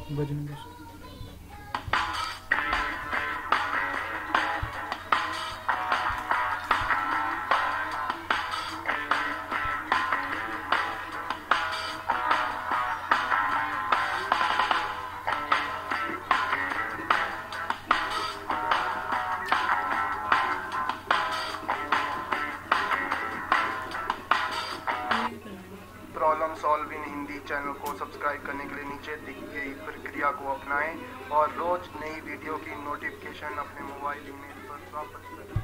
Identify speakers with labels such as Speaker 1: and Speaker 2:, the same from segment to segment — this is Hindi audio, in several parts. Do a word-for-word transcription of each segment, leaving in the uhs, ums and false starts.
Speaker 1: बजने दो।
Speaker 2: Problem solve in Hindi channel को सब्सक्राइब करने के लिए नीचे दी गई प्रक्रिया को अपनाएं और रोज नई वीडियो की नोटिफिकेशन अपने मोबाइल ईमेल पर प्राप्त करें।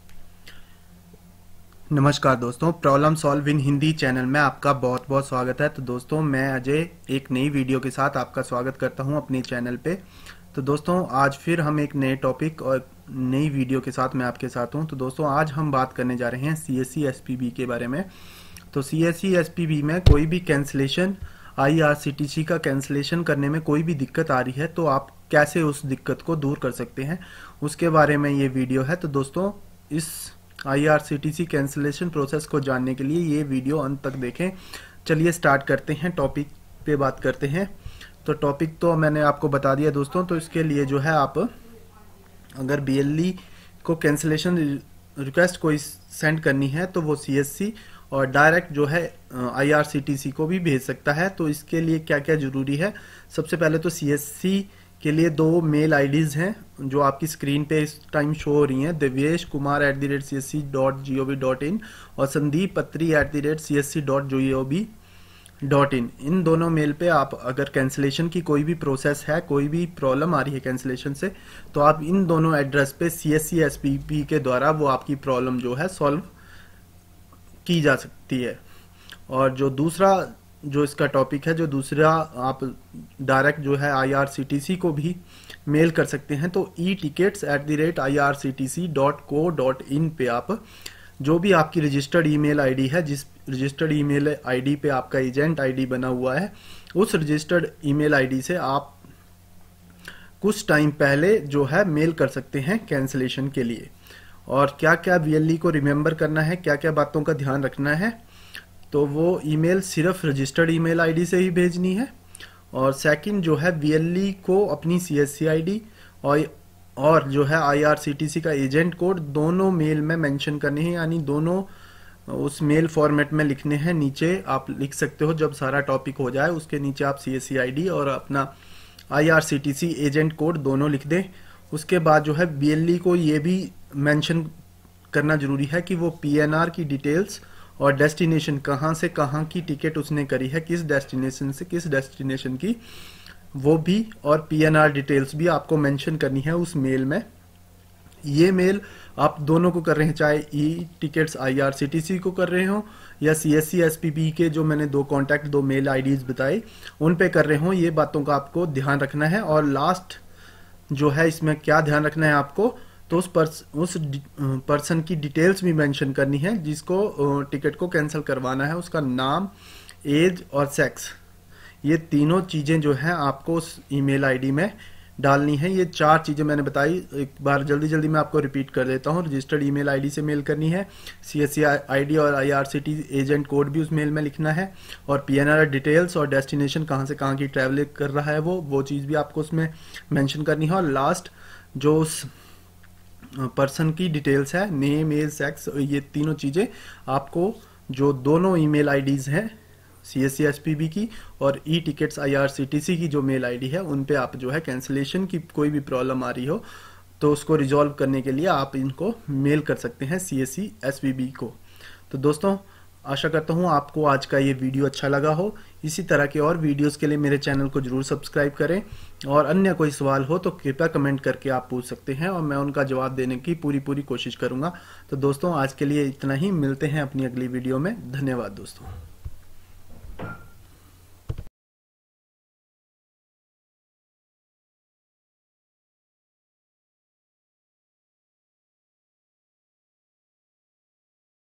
Speaker 3: नमस्कार दोस्तों, problem solve in Hindi channel में आपका बहुत बहुत स्वागत है। तो दोस्तों, मैं अजय एक नई वीडियो के साथ आपका स्वागत करता हूं अपने चैनल पे। तो दोस्तों, आज फिर हम एक नए टॉपिक और नई वीडियो के साथ मैं आपके साथ हूं। तो दोस्तों, आज हम बात करने जा रहे हैं C S C S P B के बारे में। तो C S C S P B में कोई भी cancellation, I R C T C का कैंसिलेशन करने में कोई भी दिक्कत आ रही है तो आप कैसे उस दिक्कत को दूर कर सकते हैं, उसके बारे में ये वीडियो है। तो दोस्तों, इस I R C T C cancellation process को जानने के लिए ये वीडियो अंत तक देखें। चलिए स्टार्ट करते हैं, टॉपिक पे बात करते हैं। तो टॉपिक तो मैंने आपको बता दिया दोस्तों। तो इसके लिए जो है, आप अगर बी एल ई को कैंसिलेशन रिक्वेस्ट कोई सेंड करनी है तो वो सी एस सी और डायरेक्ट जो है आई आर सी टी सी को भी भेज सकता है। तो इसके लिए क्या क्या जरूरी है, सबसे पहले तो सी एस सी के लिए दो मेल आईडीज हैं जो आपकी स्क्रीन पे इस टाइम शो हो रही हैं, Devesh Kumar at the rate C S C dot G O V dot in और Sandeep Patri at the rate C S C dot G O V dot in. इन दोनों मेल पे आप अगर कैंसिलेशन की कोई भी प्रोसेस है, कोई भी प्रॉब्लम आ रही है कैंसिलेशन से, तो आप इन दोनों एड्रेस पे C S C S P B के द्वारा वो आपकी प्रॉब्लम जो है सॉल्व की जा सकती है। और जो दूसरा जो इसका टॉपिक है, जो दूसरा आप डायरेक्ट जो है आई आर सी टी सी को भी मेल कर सकते हैं। तो e tickets at the rate I R C T C dot co dot in पे आप जो भी आपकी रजिस्टर्ड ईमेल आईडी है, जिस रजिस्टर्ड ईमेल आईडी पे आपका एजेंट आईडी बना हुआ है, उस रजिस्टर्ड ईमेल आईडी से आप कुछ टाइम पहले जो है मेल कर सकते हैं कैंसिलेशन के लिए। और क्या क्या वी एल ई को रिमेंबर करना है, क्या क्या बातों का ध्यान रखना है, तो वो ईमेल सिर्फ रजिस्टर्ड ईमेल आईडी से ही भेजनी है। और सेकंड जो है, वी एल ई को अपनी सी एस सी आईडी और और जो है आई आर सी टी सी का एजेंट कोड दोनों मेल में मेंशन करने हैं, यानी दोनों उस मेल फॉर्मेट में लिखने हैं। नीचे आप लिख सकते हो, जब सारा टॉपिक हो जाए उसके नीचे आप सी एस सी आईडी और अपना I R C T C agent code दोनों लिख दें। उसके बाद जो है, बी एल ई को ये भी मेंशन करना जरूरी है कि वो पी एन आर की डिटेल्स और डेस्टिनेशन, कहाँ से कहाँ की टिकट उसने करी है, किस डेस्टिनेशन से किस डेस्टिनेशन की, वो भी, और पी एन आर डिटेल्स भी आपको मेंशन करनी है उस मेल में। ये मेल आप दोनों को कर रहे हैं, चाहे e tickets I R C T C को कर रहे हो या C S C S P B के जो मैंने दो कॉन्टैक्ट, दो मेल आईडीज बताए, उन पे कर रहे हो। ये बातों का आपको ध्यान रखना है। और लास्ट जो है, इसमें क्या ध्यान रखना है आपको, तो उस पर्स, उस पर्सन की डिटेल्स भी मेंशन करनी है जिसको टिकट को कैंसिल करवाना है, उसका नाम, एज और सेक्स। ये तीनों चीजें जो हैं आपको उस ईमेल आईडी में डालनी है। ये चार चीजें मैंने बताई, एक बार जल्दी जल्दी मैं आपको रिपीट कर देता हूँ। रजिस्टर्ड ईमेल आईडी से मेल करनी है, सी एस सी आईडी और I R C T agent code भी उस मेल में लिखना है, और पी एन आर डिटेल्स और डेस्टिनेशन, कहाँ से कहाँ की ट्रैवल कर रहा है वो वो चीज़ भी आपको उसमें मेंशन करनी है। और लास्ट जो उस पर्सन की डिटेल्स है, नेम, एज, सेक्स, ये तीनों चीज़ें आपको जो दोनों ईमेल आईडीज़ हैं, C S C S P B की और e tickets I R C T C की जो मेल आईडी है, उन पे आप जो है कैंसिलेशन की कोई भी प्रॉब्लम आ रही हो तो उसको रिजॉल्व करने के लिए आप इनको मेल कर सकते हैं C S C S P B को। तो दोस्तों, आशा करता हूँ आपको आज का ये वीडियो अच्छा लगा हो। इसी तरह के और वीडियोस के लिए मेरे चैनल को जरूर सब्सक्राइब करें, और अन्य कोई सवाल हो तो कृपया कमेंट करके आप पूछ सकते हैं और मैं उनका जवाब देने की पूरी पूरी कोशिश करूँगा। तो दोस्तों, आज के लिए इतना ही, मिलते हैं अपनी अगली वीडियो में। धन्यवाद दोस्तों।